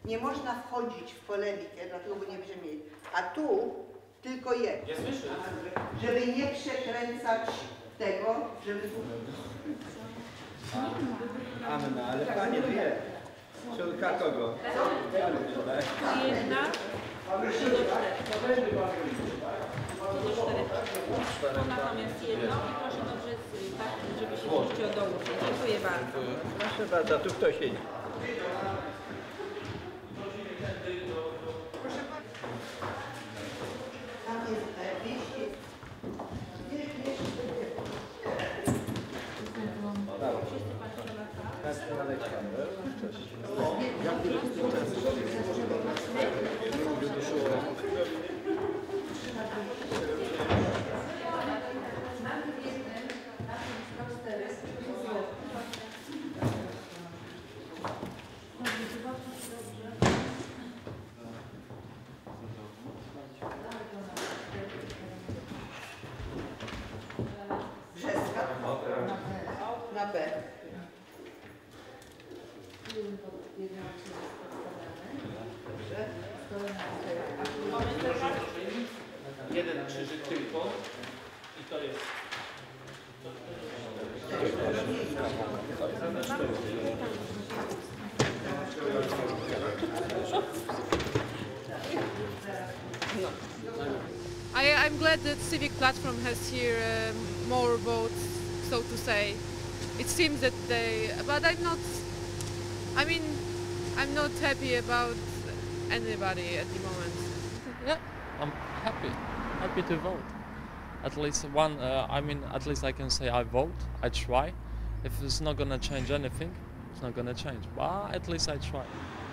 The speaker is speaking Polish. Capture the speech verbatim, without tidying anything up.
Nie można wchodzić w polemikę, dlatego bo nie będziemy mieli. A tu tylko jedno. Ja słyszę. Żeby nie przekręcać tego, żeby tu... Anna, ale pani wie. Córka kogo? Jedna. To natomiast jedno i proszę dobrze, tak, żeby się oczywiście dołożyć. Dziękuję bardzo. Proszę bardzo, tu kto siedzi? Proszę bardzo. Tam jest dwieście. Brzeska na B. Jeden krzyżyk tylko i to jest. I, I'm glad that Civic Platform has here um, more votes, so to say. It seems that they, but I'm not, I mean, I'm not happy about anybody at the moment. Yeah, I'm happy, happy to vote. At least one, uh, I mean, at least I can say I vote, I try. If it's not gonna change anything, it's not gonna change, but at least I try.